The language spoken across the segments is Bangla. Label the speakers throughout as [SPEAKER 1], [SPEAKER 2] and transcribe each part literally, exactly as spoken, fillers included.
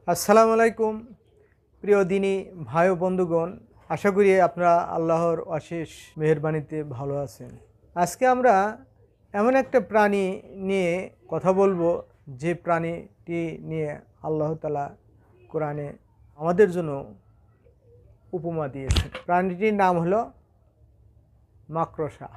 [SPEAKER 1] আসসালামু আলাইকুম প্রিয় দিনী ভাই ও বন্ধুগণ, আশা করি আপনারা আল্লাহর অশেষ মেহেরবানিতে ভালো আছেন। আজকে আমরা এমন একটা প্রাণী নিয়ে কথা বলবো যে প্রাণীটি নিয়ে আল্লাহ তাআলা কোরআনে আমাদের জন্য উপমা দিয়েছেন। প্রাণীটির নাম হলো মাকড়সা।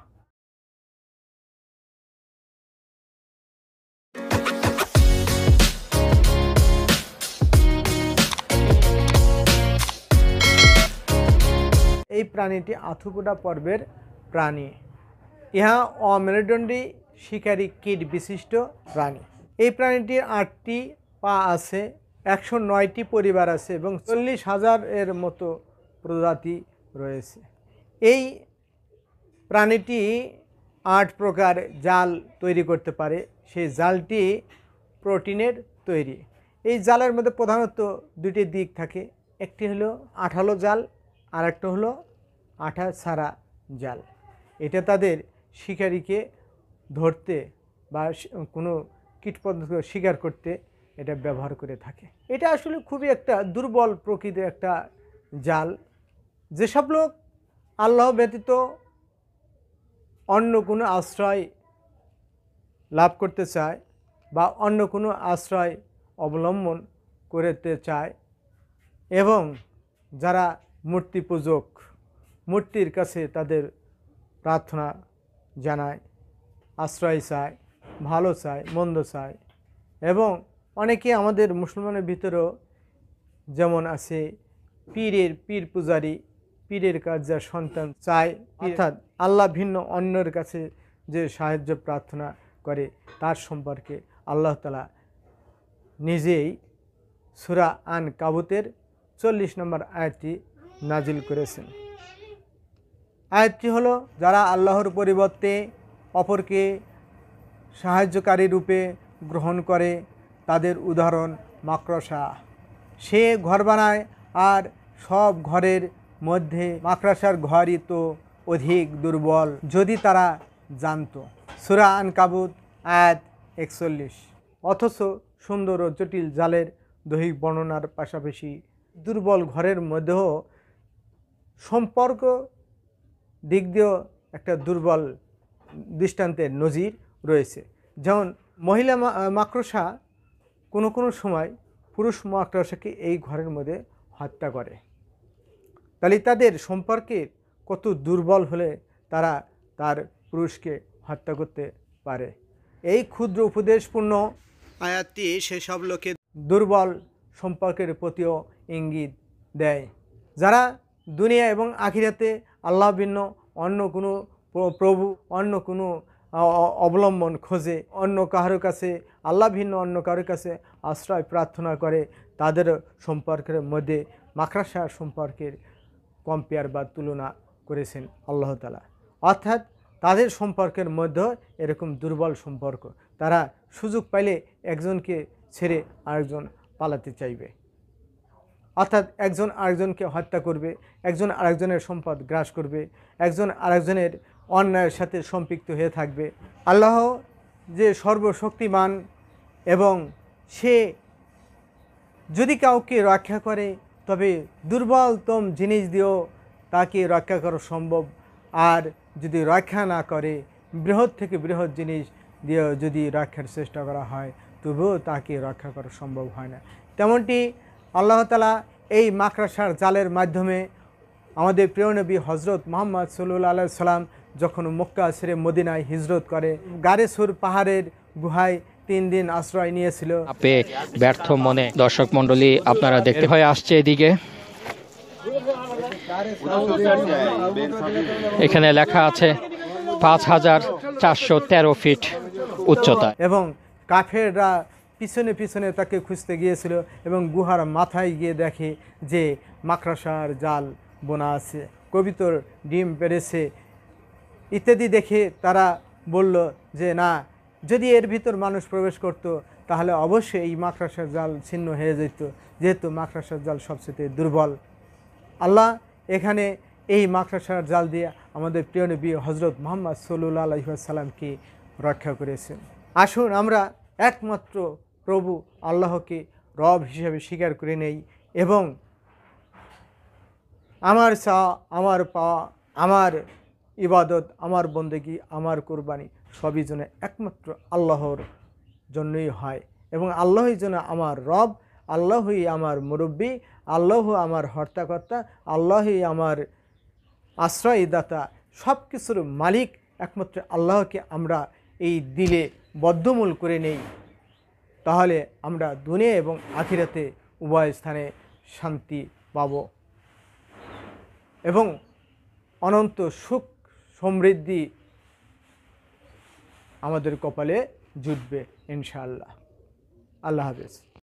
[SPEAKER 1] এই প্রাণীটি আথুপুটা পর্বের প্রাণী। ইহা অমেরুদণ্ডী শিকারী কীট বিশিষ্ট প্রাণী। এই প্রাণীটির আটটি পা আছে, একশো নয়টি পরিবার আছে এবং চল্লিশ হাজার এর মতো প্রজাতি রয়েছে। এই প্রাণীটি আট প্রকার জাল তৈরি করতে পারে। সেই জালটি প্রোটিনের তৈরি। এই জালের মধ্যে প্রধানত দুটি দিক থাকে, একটি হলো আঠালো জাল আর একটা হলো আঠা ছাড়া জাল। এটা তাদের শিকারীকে ধরতে বা কোনো কীটপতঙ্গ শিকার করতে এটা ব্যবহার করে থাকে। এটা আসলে খুবই একটা দুর্বল প্রকৃতির একটা জাল। যেসব লোক আল্লাহ ব্যতীত অন্য কোনো আশ্রয় লাভ করতে চায় বা অন্য কোনো আশ্রয় অবলম্বন করতে চায় এবং যারা মূর্তি পূজক, মূর্তির কাছে তাদের প্রার্থনা জানায়, আশ্রয় চায়, ভালো চায়, মন্দ চায়, এবং অনেকে আমাদের মুসলমানের ভিতরেও যেমন আছে পীরের পীর পূজারী, পীরের কাছে যা সন্তান চায়, অর্থাৎ আল্লাহ ভিন্ন অন্যের কাছে যে সাহায্য প্রার্থনা করে তার সম্পর্কে আল্লাহ তাআলা নিজেই সূরা আন কাবুতের চল্লিশ নম্বর আয়াতটি নাজিল করেছেন। আয়াতটি হলো, যারা আল্লাহর পরিবর্তে অপরকে সাহায্যকারী রূপে গ্রহণ করে তাদের উদাহরণ মাকড়সা। সে ঘর বানায় আর সব ঘরের মধ্যে মাকড়সার ঘরই তো অধিক দুর্বল, যদি তারা জানতো। সূরা আনকাবুত আয়াত একচল্লিশ। অথচ সুন্দর ও জটিল জালের দৈহিক বর্ণনার পাশাপাশি দুর্বল ঘরের মধ্যেও সম্পর্ক দিক দিয়েও একটা দুর্বল দৃষ্টান্তের নজির রয়েছে। যেমন মহিলা মাকড়সা কোনো কোনো সময় পুরুষ মাকড়সাকে এই ঘরের মধ্যে হত্যা করে। তাহলে তাদের সম্পর্কে কত দুর্বল হলে তারা তার পুরুষকে হত্যা করতে পারে। এই ক্ষুদ্র উপদেশপূর্ণ আয়াতটি সেসব লোকে দুর্বল সম্পর্কের প্রতিও ইঙ্গিত দেয়, যারা দুনিয়া এবং আখিরাতে আল্লাহ ভিন্ন অন্য কোনো প্রভু, অন্য কোনো অবলম্বন খোঁজে, অন্য কারোর কাছে আল্লাহ ভিন্ন অন্য কারোর কাছে আশ্রয় প্রার্থনা করে, তাদের সম্পর্কের মধ্যে মাকড়সার সম্পর্কের কম্পেয়ার বা তুলনা করেছেন আল্লাহ তাআলা। অর্থাৎ তাদের সম্পর্কের মধ্যে এরকম দুর্বল সম্পর্ক, তারা সুযোগ পাইলে একজনকে ছেড়ে আরেকজন পালাতে চাইবে, অর্থাৎ একজন আরেকজনকে হত্যা করবে, একজন আরেকজনের সম্পদ গ্রাস করবে, একজন আরেকজনের অন্যায়ের সাথে সম্পৃক্ত হয়ে থাকবে। আল্লাহ যে সর্বশক্তিমান এবং সে যদি কাউকে রক্ষা করে তবে দুর্বলতম জিনিস দিয়েও তাকে রক্ষা করা সম্ভব, আর যদি রক্ষা না করে বৃহৎ থেকে বৃহৎ জিনিস দিয়েও যদি রক্ষার চেষ্টা করা হয় তবুও তাকে রক্ষা করা সম্ভব হয় না। তেমনটি আল্লাহ তাআলা এই মাকড়সার জালের মাধ্যমে আমাদের প্রিয় নবী হজরত মুহাম্মদ সাল্লাল্লাহু আলাইহি সাল্লাম যখন মক্কা ছেড়ে মদিনায় হিজরত করে, গারে সুর পাহাড়ের গুহায় তিন দিন আশ্রয় নিয়েছিল।
[SPEAKER 2] আপে ব্যর্থ মনে দর্শক মণ্ডলী আপনারা দেখতে হয়ে আসছে এদিকে, এখানে লেখা আছে পাঁচ হাজার চারশো তেরো ফিট উচ্চতা, এবং
[SPEAKER 1] কাফেররা পিছনে পিছনে তাকে খুঁজতে গিয়েছিল এবং গুহার মাথায় গিয়ে দেখে যে মাকড়সার জাল বোনা আছে, কবিতর ডিম পেড়েছে ইত্যাদি দেখে তারা বলল যে না, যদি এর ভিতর মানুষ প্রবেশ করত তাহলে অবশ্যই এই মাকড়সার জাল ছিন্ন হয়ে যেত, যেহেতু মাকড়সার জাল সবচেয়ে দুর্বল। আল্লাহ এখানে এই মাকড়সার জাল দিয়ে আমাদের প্রিয় নবী হজরত মুহাম্মদ সাল্লাল্লাহু আলাইহি ওয়াসাল্লামকে রক্ষা করেছেন। আসুন আমরা একমাত্র প্রভু আল্লাহকে রব হিসেবে স্বীকার করে নেই এবং আমার চা, আমার পাওয়া, আমার ইবাদত, আমার বন্দেগী, আমার কোরবানি সবই যেন একমাত্র আল্লাহর জন্যই হয় এবং আল্লাহই যেন আমার রব, আল্লাহই আমার মুরব্বী, আল্লাহ আমার হর্তাকর্তা, আল্লাহই আমার আশ্রয়দাতা, সব কিছুর মালিক একমাত্র আল্লাহকে আমরা এই দিলে বদ্ধমূল করে নেই, তাহলে আমরা দুনিয়া এবং আখিরাতে উভয় স্থানে শান্তি পাব এবং অনন্ত সুখ সমৃদ্ধি আমাদের কপালে জুটবে ইনশাআল্লাহ। আল্লাহ হাফেজ।